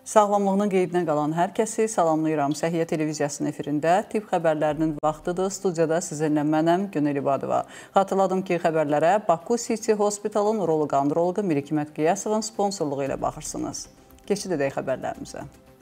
Sağlamlığının qeydinə qalan hər kəsi salamlayıram. Səhiyyə televiziyasının efirində tibb xəbərlərinin vaxtıdır. Studiyada sizinlə mənəm Günel İbadova. Xatırladım ki, xəbərlərə Baku City Hospitalın uroloq-androloqu Mirik Qiyasovun sponsorluğu ilə baxırsınız. Keçid edək xəbərlərimizə.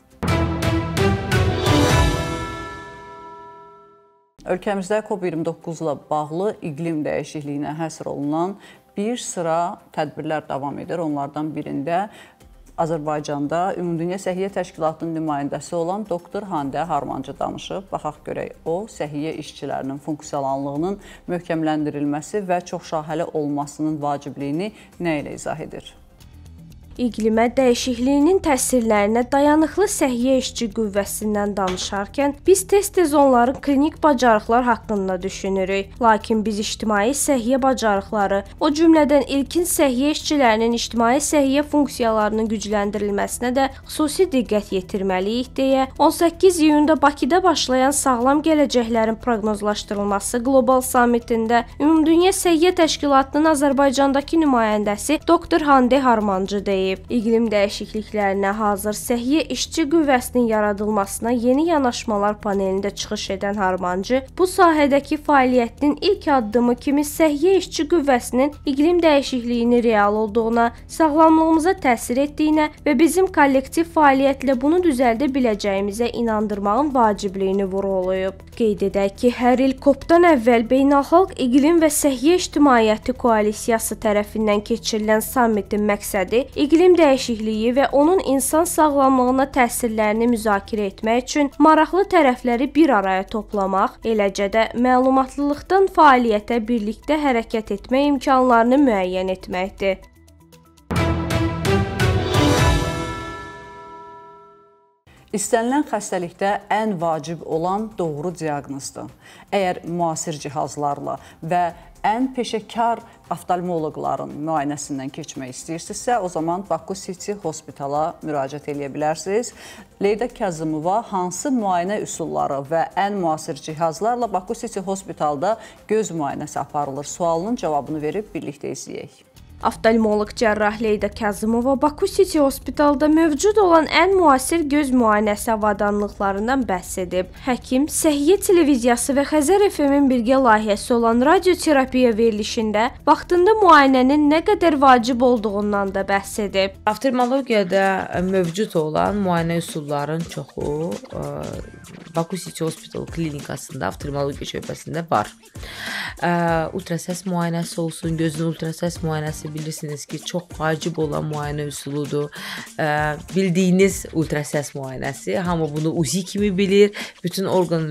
Ölkəmizdə COVID-19 ilə bağlı iqlim dəyişikliyinə həsr olunan bir sıra tədbirlər davam edir. Onlardan birində Azərbaycanda Ümumdünya Səhiyyə Təşkilatının nümayəndəsi olan Doktor Hande Harmancı danışıb. Baxaq görək, o, səhiyyə işçilərinin funksionallığının möhkəmləndirilməsi və çoxşaxəli olmasının vacibliyini nə ilə izah edir? İqlimə dəyişikliyinin təsirlərinə dayanıqlı səhiyyə işçi qüvvəsindən danışarkən biz tez-tez onların klinik bacarıqlar haqqında düşünürük. Lakin biz ictimai səhiyyə bacarıqları, o cümlədən ilkin səhiyyə işçilərinin ictimai səhiyyə funksiyalarının gücləndirilməsinə də xüsusi diqqət yetirməliyik deyə 18 iyunda Bakıda başlayan Sağlam Gələcəklərin proqnozlaşdırılması qlobal sammitində Ümumdünya Səhiyyə Təşkilatının Azərbaycandakı nümayəndəsi Doktor Hande Harmancı deyib. İqlim dəyişikliklərinə hazır səhiyyə işçi qüvvəsinin yaradılmasına yeni yanaşmalar panelində çıxış edən Harmancı, bu sahədəki fəaliyyətinin ilk addımı kimi səhiyyə işçi qüvvəsinin iqlim dəyişikliyini real olduğuna, sağlamlığımıza təsir etdiyinə və bizim kollektiv fəaliyyətlə bunu düzəldə biləcəyimizə inandırmağın vacibliyini vurğulayıb. Qeyd edək ki, hər il COP-dan əvvəl Beynəlxalq İqlim və Səhiyyə İctimaiyyəti Koalisiyası tərəfindən keçirilən sammitin məqsədi İqlim dəyişikliyi və onun insan sağlamlığına təsirlərini müzakirə etmək üçün maraqlı tərəfləri bir araya toplamaq, eləcə də məlumatlılıqdan fəaliyyətə birlikdə hərəkət etmək imkanlarını müəyyən etməkdir. İstənilən xəstəlikdə ən vacib olan doğru diaqnozdur. Əgər müasir cihazlarla və ən peşəkar oftalmoloqların müayinəsindən keçmək istəyirsinizsə, o zaman Baku City Hospitala müraciət edə bilərsiniz. Leyda Kazımova hansı müayinə üsulları və ən müasir cihazlarla Baku City Hospitalda göz müayinəsi aparılır? Sualının cavabını verib birlikdə izləyək. Oftalmoloq cərrah Leyda Kazımova Baku City Hospitalda mövcud olan ən müasir göz müayinəsi avadanlıqlarından bəhs edib. Həkim Səhiyyə Televiziyası və Xəzər FM-in birgə layihəsi olan radioterapiya verilişində vaxtında müayinənin nə qədər vacib olduğundan da bəhs edib. Oftalmologiyada mövcud olan müayinə üsulların çoxu Baku City Hospital klinikasında, oftalmologiya şöbəsində var. Ultrasəs müayinəsi olsun, gözün ultrasəs müayinəsi bilirsiniz ki, çox vacib olan müayinə üsuludur. Bildiyiniz ultrasəs müayinəsi, hamı bunu UZI kimi bilir. Bütün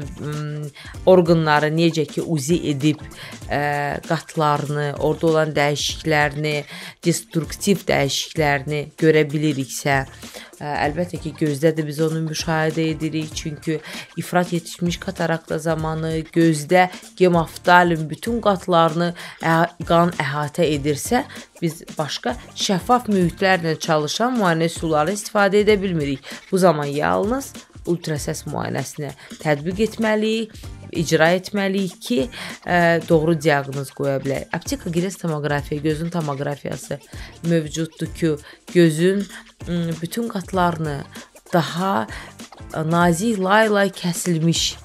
orqanları necə ki UZI edib qatlarını, orada olan dəyişikliklərini, destruktiv dəyişikliklərini görə biliriksə, əlbəttə ki, gözdə də biz onu müşahidə edirik. Çünki ifrat yetişmiş katarakta zamanı gözdə gemoftalin bütün qatlarını qan əhatə edirsə, biz başqa şəffaf mühitlərlə çalışan müayinə üsullarını istifadə edə bilmirik. Bu zaman yalnız ultrasəs müayinəsini tətbiq etməliyik, icra etməliyik ki, doğru diaqnoz qoya bilək. Optika gires tomoqrafiya, gözün tomoqrafiyası mövcuddur ki, gözün bütün qatlarını daha nazik lay-lay kəsilmiş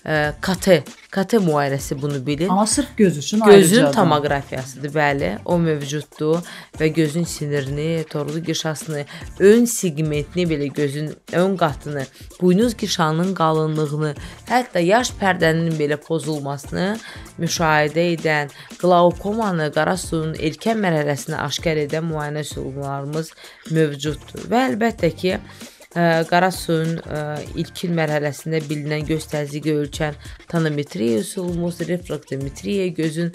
katı müayinəsi bunu bilir. Amma sırf göz üçün ayrıca. Gözün tomoqrafiyasıdır, bəli, o mövcuddur və gözün sinirini, torlu qişasını, ön segmentini belə gözün ön qatını, buynuz qişanın qalınlığını, hətta yaş pərdənin belə pozulmasını müşahidə edən, qlaukomanı, qara suyun erkən mərhələsini aşkar edən müayinə üsullarımız mövcuddur. Və əlbəttə ki, qara suyun ilkin mərhələsində bilinən göz təzyiqi ölçən tonometriya üsulumuz, refraktometriya, gözün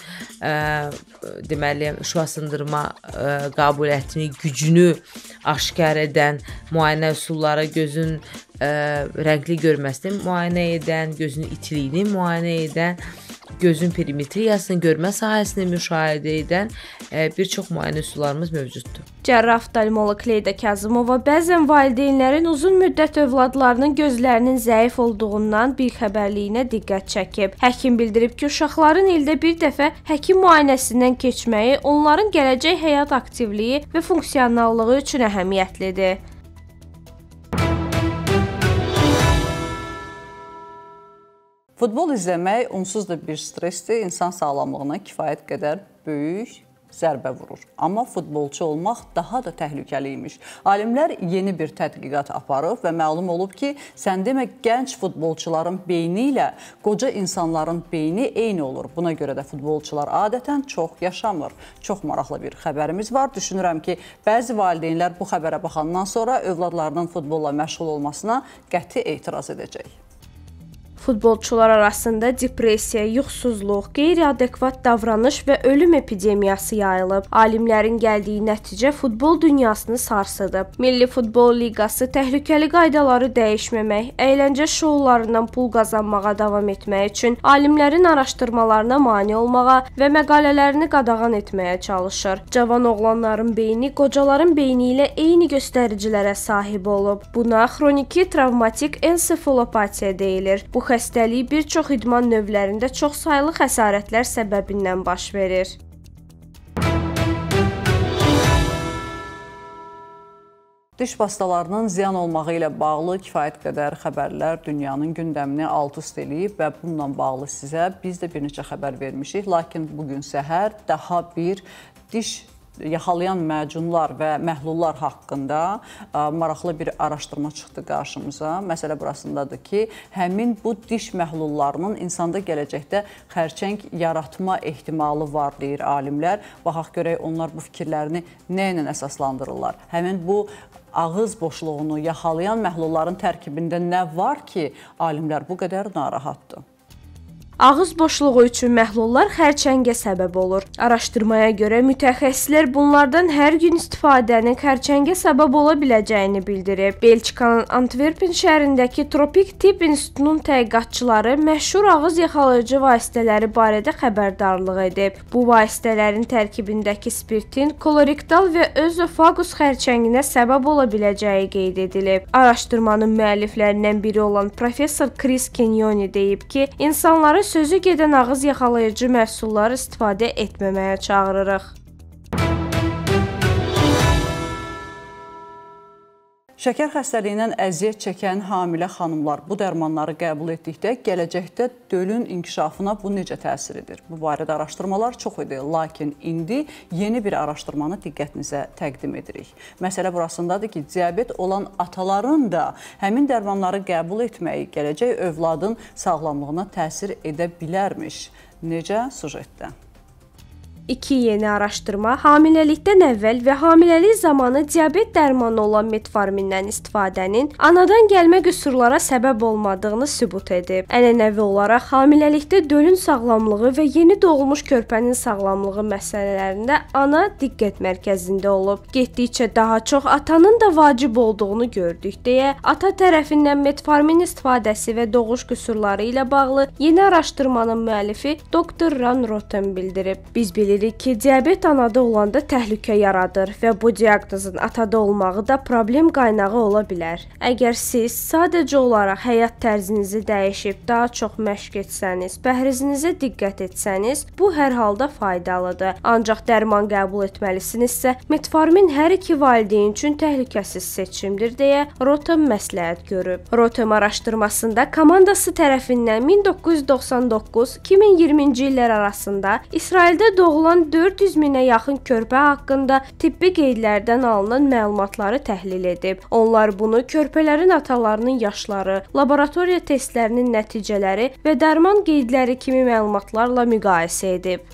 deməli şüasındırma qabiliyyətini, gücünü aşkar edən müayinə üsulları, gözün rəngli görməsini müayinə edən, gözün itiliyini müayinə edən, gözün perimetriyasını, görmə sahəsini müşahidə edən bir çox müayinə üsullarımız mövcuddur. Cərrah oftalmoloq Leyda Kazımova bəzən valideynlərin uzun müddət övladlarının gözlərinin zəif olduğundan bixəbərliyinə diqqət çəkib. Həkim bildirib ki, uşaqların ildə bir dəfə həkim müayinəsindən keçməyi onların gələcək həyat aktivliyi və funksionallığı üçün əhəmiyyətlidir. Futbol izləmək onsuz da bir stressdir, insan sağlamlığına kifayət qədər böyük zərbə vurur. Amma futbolçu olmaq daha da təhlükəliymiş. Alimlər yeni bir tədqiqat aparıb və məlum olub ki, sən demə gənc futbolçuların beyni ilə qoca insanların beyni eyni olur. Buna görə də futbolçular adətən çox yaşamır. Çox maraqlı bir xəbərimiz var. Düşünürəm ki, bəzi valideynlər bu xəbərə baxandan sonra övladlarının futbolla məşğul olmasına qəti etiraz edəcək. Futbolçular arasında depressiya, yuxusuzluq, qeyri-adekvat davranış və ölüm epidemiyası yayılıb. Alimlərin gəldiyi nəticə futbol dünyasını sarsıdıb. Milli Futbol Liqası təhlükəli qaydaları dəyişməmək, əyləncə şoularından pul qazanmağa davam etmək üçün alimlərin araşdırmalarına mane olmağa və məqalələrini qadağan etməyə çalışır. Cavan oğlanların beyni qocaların beyni ilə eyni göstəricilərə sahib olub. Buna xroniki travmatik ensefalopatiya deyilir. Bu xəstəlik bir çox idman növlərində çoxsaylı xəsarətlər səbəbindən baş verir. Diş pastalarının ziyan olmağı ilə bağlı kifayət qədər xəbərlər dünyanın gündəmini alt-üst eləyib və bununla bağlı sizə biz də bir neçə xəbər vermişik. Lakin bugün səhər daha bir diş yaxalayan macunlar və məhlullar haqqında maraqlı bir araşdırma çıxdı qarşımıza. Məsələ burasındadır ki, həmin bu diş məhlullarının insanda gələcəkdə xərçəng yaratma ehtimalı var, deyir alimlər. Baxaq görək onlar bu fikirlərini nə ilə əsaslandırırlar. Həmin bu ağız boşluğunu yaxalayan məhlulların tərkibində nə var ki, alimlər bu qədər narahatdır? Ağız boşluğu üçün məhlullar xərçəngə səbəb olur. Araşdırmaya görə mütəxəssislər bunlardan hər gün istifadənin xərçəngə səbəb ola biləcəyini bildirib. Belçikanın Antwerpen şəhərindəki Tropik Tibb İnstitutunun tədqiqatçıları məşhur ağız yaxalayıcı vasitələri barədə xəbərdarlıq edib. Bu vasitələrin tərkibindəki spirtin kolorektal və özofagus xərçənginə səbəb ola biləcəyi qeyd edilib. Araşdırmanın müəlliflərindən biri olan professor Chris Kenyoni deyib ki, insanları sözü gedən ağız yaxalayıcı məhsulları istifadə etməməyə çağırırıq. Şəkər xəstəliyindən əziyyət çəkən hamilə xanımlar bu dərmanları qəbul etdikdə gələcəkdə dölün inkişafına bu necə təsir edir? Bu barədə araşdırmalar çox idi, lakin indi yeni bir araşdırmanı diqqətinizə təqdim edirik. Məsələ burasındadır ki, diabet olan ataların da həmin dərmanları qəbul etməyi gələcək övladın sağlamlığına təsir edə bilərmiş. Necə? Sujetdə. İki yeni araşdırma hamiləlikdən əvvəl və hamiləlik zamanı diabet dərmanı olan metformindən istifadənin anadan gəlmə qüsurlara səbəb olmadığını sübut edib. Ənənəvi olaraq hamiləlikdə dölün sağlamlığı və yeni doğulmuş körpənin sağlamlığı məsələlərində ana diqqət mərkəzində olub. Getdikcə daha çox atanın da vacib olduğunu gördük deyə ata tərəfindən metformin istifadəsi və doğuş qüsurları ilə bağlı yeni araşdırmanın müəllifi Dr. Ran Rotem bildirib. Biz bilirik ki, diabet anada olanda təhlükə yaradır və bu diaqnozun atada olmağı da problem qaynağı ola bilər. Əgər siz sadəcə olaraq həyat tərzinizi dəyişib daha çox məşq etsəniz, pəhrizinizə diqqət etsəniz, bu hər halda faydalıdır. Ancaq dərman qəbul etməlisinizsə, metformin hər iki valideyn üçün təhlükəsiz seçimdir deyə Rotem məsləhət görüb. Rotem araşdırmasında komandası tərəfindən 1999-2020-ci illər arasında İsraildə doğulan 400 minə yaxın körpə haqqında tibbi qeydlərdən alınan məlumatları təhlil edib. Onlar bunu körpələrin atalarının yaşları, laboratoriya testlərinin nəticələri və dərman qeydləri kimi məlumatlarla müqayisə edib.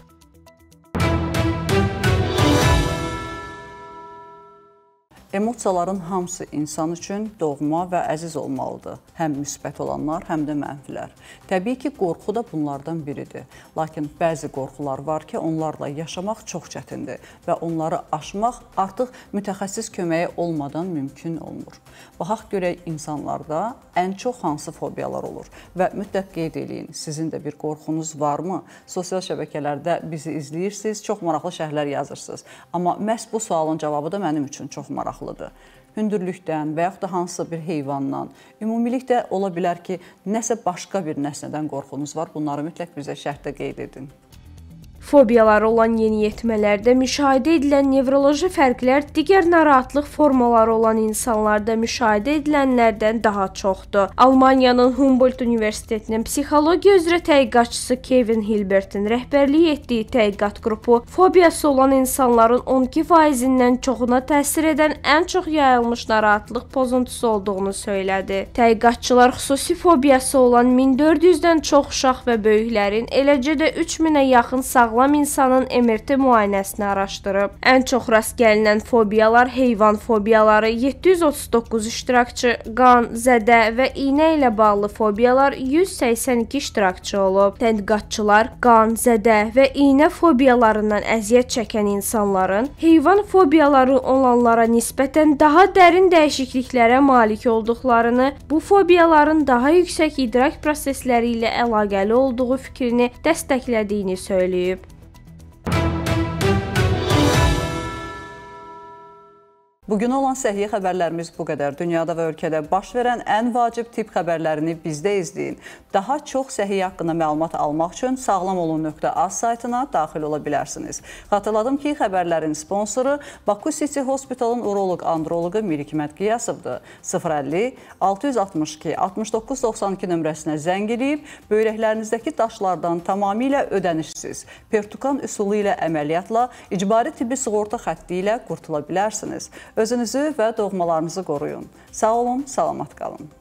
Emosiyaların hamısı insan üçün doğma və əziz olmalıdır. Həm müsbət olanlar, həm də mənfilər. Təbii ki, qorxu da bunlardan biridir. Lakin bəzi qorxular var ki, onlarla yaşamaq çox çətindir və onları aşmaq artıq mütəxəssis köməyi olmadan mümkün olmur. Baxaq görək insanlarda ən çox hansı fobiyalar olur və mütləq qeyd eləyin, sizin də bir qorxunuz varmı? Sosial şəbəkələrdə bizi izləyirsiniz, çox maraqlı şərhlər yazırsınız. Amma məhz bu sualın cavabı da mənim üçün çox maraqlıdır. Hündürlükdən və yaxud da hansısa bir heyvandan, ümumilikdə ola bilər ki, nəsə başqa bir nəsnədən qorxunuz var. Bunları mütləq bizə şərhdə qeyd edin. Fobiyaları olan yeniyetmələrdə müşahidə edilən nevroloji fərqlər digər narahatlıq formaları olan insanlarda müşahidə edilənlərdən daha çoxdur. Almaniyanın Humboldt Universitetinin psixologiya üzrə tədqiqatçısı Kevin Hilbertin rəhbərlik etdiyi tədqiqat qrupu fobiyası olan insanların 12%-dən çoxuna təsir edən ən çox yayılmış narahatlıq pozuntusu olduğunu söylədi. Tədqiqatçılar xüsusi fobiyası olan 1400-dən çox uşaq və böyüklərin, eləcə də 3000-ə yaxın sağlam insanın MRT müayinəsini araşdırıb. Ən çox rast gəlinən fobiyalar heyvan fobiyaları, 739 iştirakçı, qan, zədə və iynə ilə bağlı fobiyalar 182 iştirakçı olub. Tədqiqatçılar qan, zədə və iynə fobiyalarından əziyyət çəkən insanların heyvan fobiyaları olanlara nisbətən daha dərin dəyişikliklərə malik olduqlarını, bu fobiyaların daha yüksək idrak prosesləri ilə əlaqəli olduğu fikrini dəstəklədiyini söyləyib. Bugün olan səhiyyə xəbərlərimiz bu qədər. Dünyada və ölkədə baş verən ən vacib tibb xəbərlərini bizdə izləyin. Daha çox səhiyyə haqqında məlumat almaq üçün sağlamolun.az saytına daxil ola bilərsiniz. Xatırladım ki, xəbərlərin sponsoru Baku City Hospitalın uroloq-androloqu Mirhikmət Qiyasovdur. 050-662-6992 nömrəsinə zəng edib, böyrəklərinizdəki daşlardan tamamilə ödənişsiz, pertukan üsulu ilə əməliyyatla, icbari tibbi sığorta xətti ilə qurtula bilərsiniz. Özünüzü və doğmalarınızı qoruyun. Sağ olun, salamat qalın.